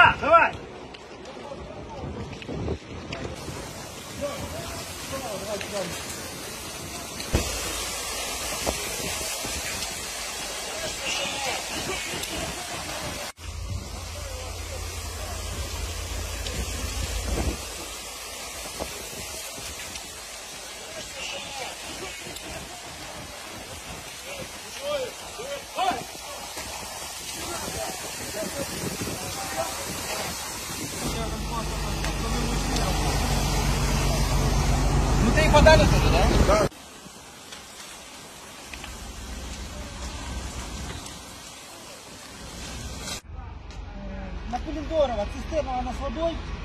Сюда, давай! Ну ты их подали тоже, да? Да. На Полидорова цистерна, она с водой.